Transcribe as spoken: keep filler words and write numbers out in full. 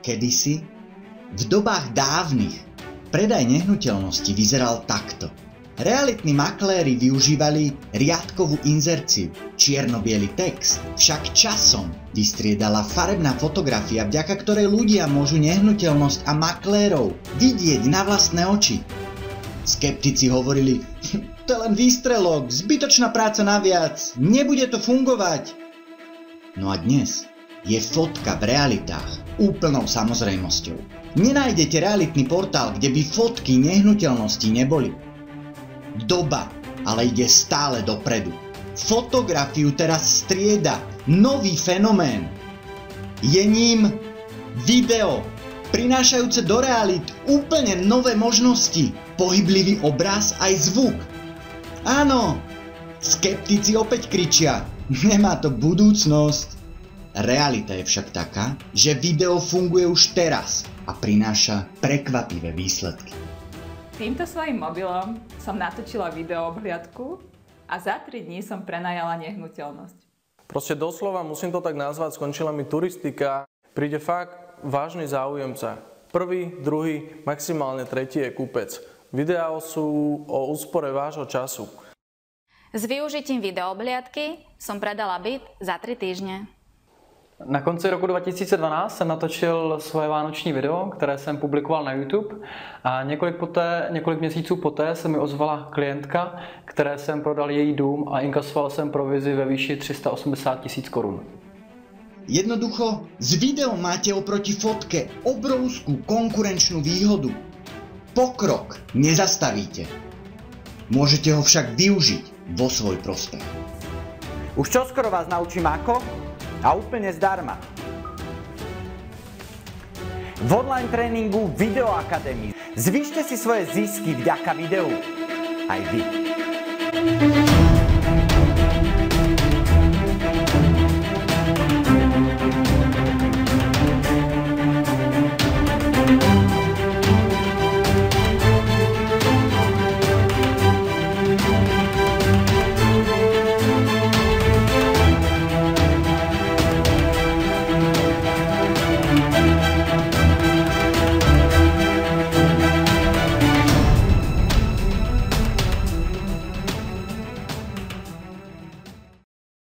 Kedysi, v dobách dávnych, predaj nehnuteľnosti vyzeral takto. Realitní makléri využívali riadkovú inzerciu. Čierno-biely text však časom vystriedala farebná fotografia, vďaka ktorej ľudia môžu nehnuteľnosť a maklérov vidieť na vlastné oči. Skeptici hovorili, to je len výstrelok, zbytočná práca naviac, nebude to fungovať. No a dnes je fotka v realitách úplnou samozrejmosťou. Nenájdete realitný portál, kde by fotky nehnuteľností neboli. Doba ale ide stále dopredu. Fotografiu teraz strieda nový fenomén. Je ním video, prinášajúce do realít úplne nové možnosti, pohyblivý obraz aj zvuk. Áno, skeptici opäť kričia, nemá to budúcnosť. Realita je však taká, že video funguje už teraz a prináša prekvapivé výsledky. Týmto svojím mobilom som natočila video obhliadku a za tri dní som prenajala nehnuteľnosť. Proste doslova, musím to tak nazvať, skončila mi turistika. Príde fakt vážny záujemca. Prvý, druhý, maximálne tretí je kúpec. Videá sú o úspore vášho času. S využitím videoobhliadky som predala byt za tri týždne. Na konci roku dva tisíce dvanáct jsem natočil svoje vánoční video, které jsem publikoval na YouTube a několik, poté, několik měsíců poté se mi ozvala klientka, které jsem prodal její dům a inkasoval jsem provizi ve výši tři sta osmdesát tisíc korun. Jednoducho, s videom máte oproti fotke obrovskú konkurenčnú výhodu. Pokrok nezastavíte. Môžete ho však využiť vo svoj prospech. Už čoskoro vás naučím ako a úplne zdarma. V online tréningu Video Academy. Zvyšte si svoje zisky vďaka videu. Aj vy.